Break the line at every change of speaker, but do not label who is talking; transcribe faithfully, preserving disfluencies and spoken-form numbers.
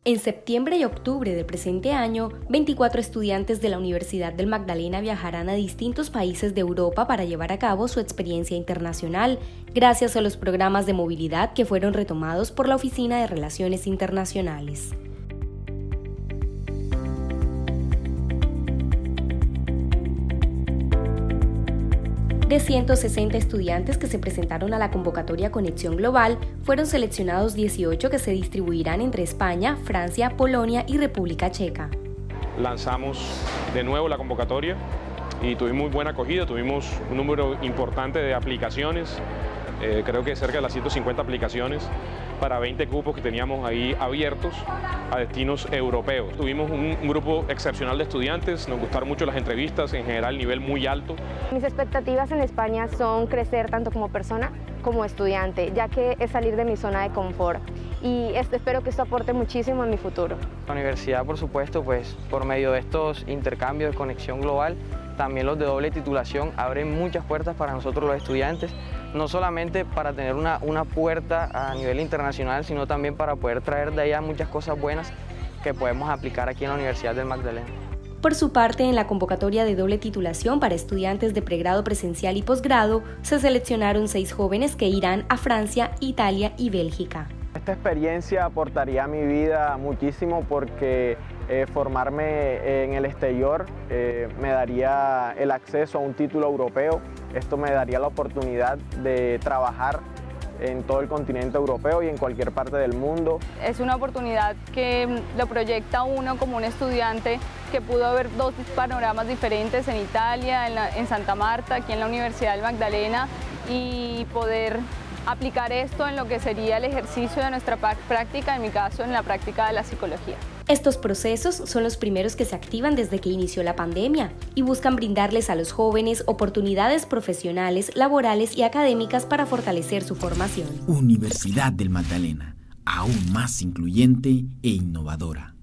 En septiembre y octubre del presente año, veinticuatro estudiantes de la Universidad del Magdalena viajarán a distintos países de Europa para llevar a cabo su experiencia internacional, gracias a los programas de movilidad que fueron retomados por la Oficina de Relaciones Internacionales. De ciento sesenta estudiantes que se presentaron a la convocatoria Conexión Global, fueron seleccionados dieciocho que se distribuirán entre España, Francia, Polonia y República Checa.
Lanzamos de nuevo la convocatoria y tuvimos muy buena acogida, tuvimos un número importante de aplicaciones, eh, creo que cerca de las ciento cincuenta aplicaciones para veinte cupos que teníamos ahí abiertos a destinos europeos. Tuvimos un, un grupo excepcional de estudiantes, nos gustaron mucho las entrevistas, en general nivel muy alto.
Mis expectativas en España son crecer tanto como persona como estudiante, ya que es salir de mi zona de confort y espero que esto aporte muchísimo en mi futuro.
La universidad, por supuesto, pues por medio de estos intercambios de conexión global, también los de doble titulación abren muchas puertas para nosotros los estudiantes, no solamente para tener una, una puerta a nivel internacional, sino también para poder traer de allá muchas cosas buenas que podemos aplicar aquí en la Universidad del Magdalena.
Por su parte, en la convocatoria de doble titulación para estudiantes de pregrado presencial y posgrado, se seleccionaron seis jóvenes que irán a Francia, Italia y Bélgica.
Esta experiencia aportaría a mi vida muchísimo porque eh, formarme en el exterior eh, me daría el acceso a un título europeo. Esto me daría la oportunidad de trabajar en todo el continente europeo y en cualquier parte del mundo.
Es una oportunidad que lo proyecta uno como un estudiante que pudo ver dos panoramas diferentes en Italia, en, la, en Santa Marta, aquí en la Universidad del Magdalena, y poder aplicar esto en lo que sería el ejercicio de nuestra práctica, en mi caso en la práctica de la psicología.
Estos procesos son los primeros que se activan desde que inició la pandemia y buscan brindarles a los jóvenes oportunidades profesionales, laborales y académicas para fortalecer su formación.
Universidad del Magdalena, aún más incluyente e innovadora.